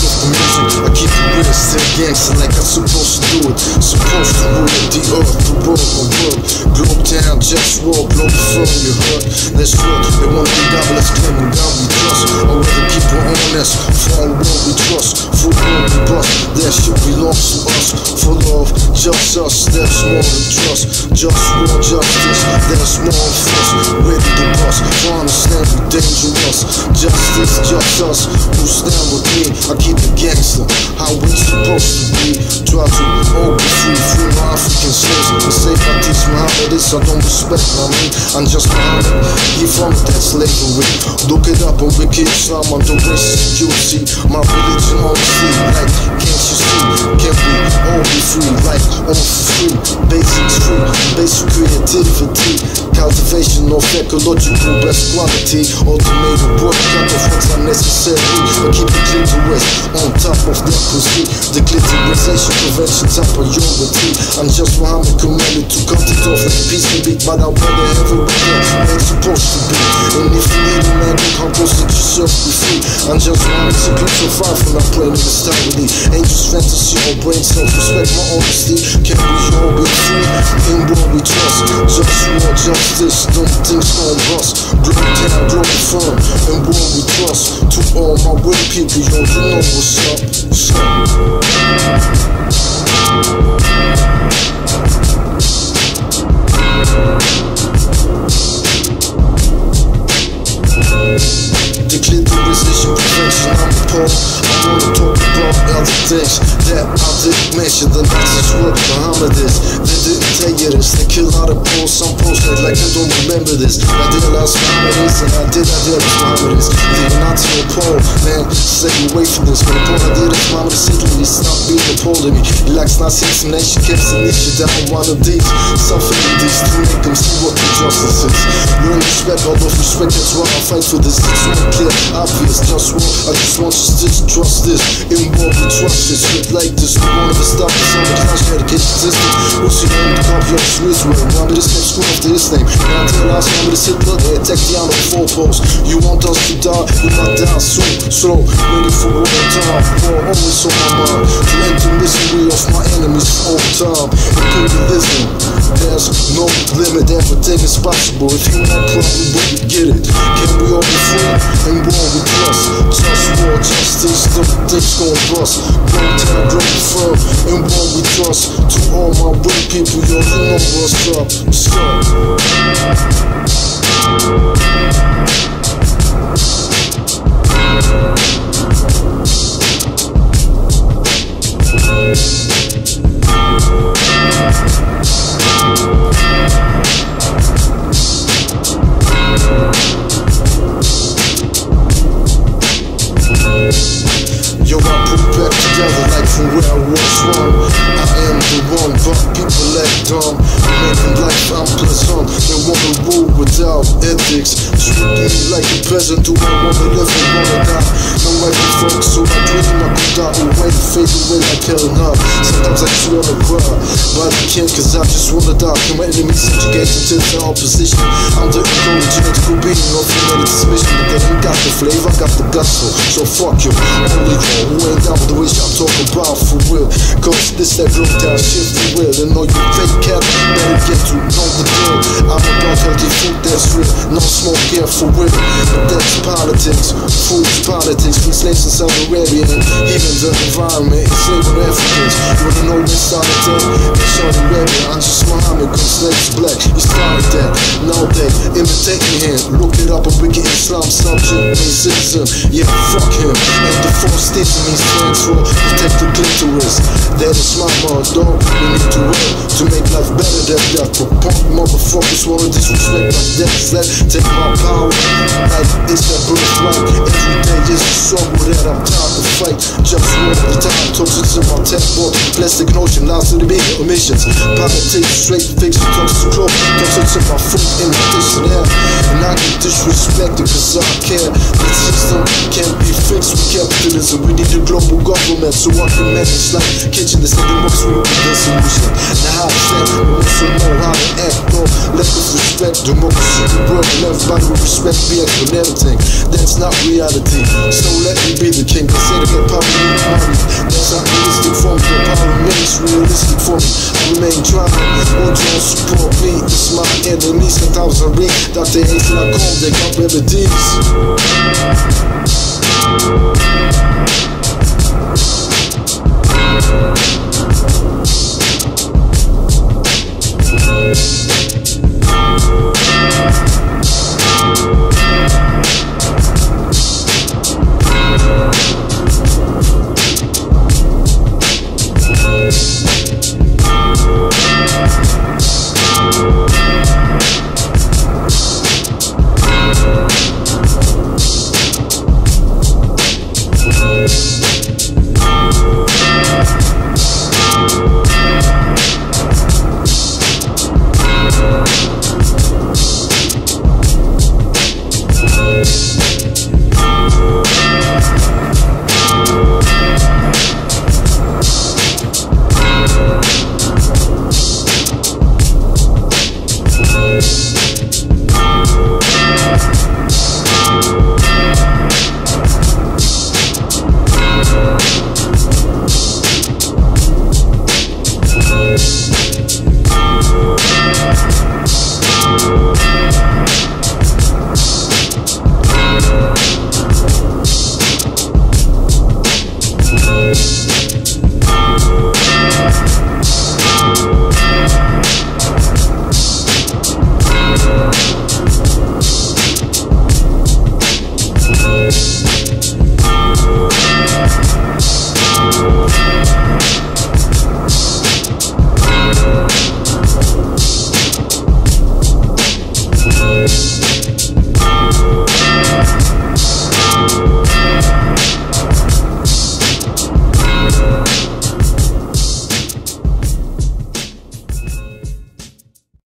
of the music, I keep it real, still gangster like I'm supposed to do it. Supposed to rule the earth, the world, my world. Globe town, JustWar, Globalfirm, you heard? That's what they want to be godless, claiming God we trust. I'd rather keep it honest, for all the world we trust. For the world we bust, that shit belongs to us. For love, just us, that's more than trust. JustWar, justice, that's more than us. Ready to bust, for understand we dangerous. Justice, just us, who stand with me. I keep it gangster, how we supposed to be. Try to all be free, free my African slaves. And say if I teach Muhammad this, I don't respect me. I'm just Muhammad, he from that slavery. Look it up on Wiki Islam under racist juicy. My religion honestly, like, can't you see? Can we all be free, like, all for free? Basics free, basic creativity. Cultivation of ecological best quality. Automated work, cut off what's unnecessary. I keep it clean to rest, on top of that pussy. Declitterization prevention, top priority. I'm just Muhammad commanded to cut it off like peace can be, but I'd rather have it with them where it's supposed to be. And if you need a man, you can't post it yourself, be free. I'm just Muhammad, simply so far from not playing with stability. Ain't just fantasy or brain self-respect, my honesty. Can we all be free? In what we trust. JustWar, justice, them things gon' bust. Globe town, Globalfirm, and what we trust. To all my real people, yo, you know what's up. What's up? Declitterization prevention, I'm appalled. I wanna talk about other things that I didn't mention. The Nazis were Muhammad is. They didn't tell you this. They kill out of posts, some posts like I don't remember this. I realized Muhammad is, and I realize Muhammad is. The Nazi or Paul, man, stay away from this. When Paul I did it, Muhammad is Hitler, he stopped being appalled at me. He likes Nazis and she kept the niche down one of these. Suffering these to make them see what the justice is. Learn respect, all of respect, that's why I fight for this. It's not clear, obvious, JustWar. I just want you to trust this. In what we trust, it's shit like this. We won't ever stop this on the clash dedication system. What's your name? The copy of Israel. Muhammad is next school after his name. Now until last Muhammad is Hitler, they attack the honor of four posts. You want us to die, we might die soon. Slow, waiting for war time. War always on my mind. To end the misery of my enemies for all time. Imperialism, there's no limit, everything is possible. If you want probably will get it. Can we all be free? And what we trust. JustWar, justice, the things gon' bust. Globe town, Globalfirm, and what we trust. To all my real people, yo, you know what's up. What's up? Yo, I put it back together like from where I was from. I am the one, but people act dumb. Making life unpleasant, they wanna rule without ethics. Treat me like a peasant, do I wanna live or wanna die? No way to fuck, so I dream I could die away, fade away like hell and hell. Sometimes I just wanna cry, but I can't cause I just wanna die. Can my enemies subjugate into the opposition? I'm the ecological being of humanity's mission. But they ain't got the flavor, I got the gusto. So fuck you, only you who ain't down with the wish I'm talking about for real. Cause this that real down shit for real. And all you fake cats better get to know the deal. I'm about healthy food that's real, no smoke here for real. But that's politics, food's politics. Free slaves in Saudi Arabia and even the environment enslaving Africans. You wanna know when started that? In Saudi Arabia, I'm just Muhammad, cause slaves black. You started that, now they imitating him. Look it up on Wiki Islam, subject, racism. Yeah, fuck him. And the fourth station means stands for protect the clitoris. That is my motto. We need to work to make life better than that. For punk motherfuckers wanna disrespect my death. That take my power, like it's that birthright. Every day is a struggle that I'm tired to fight. JustWar the time, toxins in my tech book. Plastic notion, lies to the bigger emissions. Politics, straight fiction, toxic clothes. Toxins in my food in the dictionary. And I get disrespected cause I care. The system can't be fixed with capitalism. We need a global government so I can manage like kitchen instead of works with the solution. Now how to stand, we also know how to act, bro. Lack of respect, democracy, the world, and everybody will respect me and everything. That's not reality. So let me be the king. They say to get power, you I remains realistic for me. I remain trying. Won't you support me? It's my enemies. Sometimes I read that they ain't till I come, they got remedies.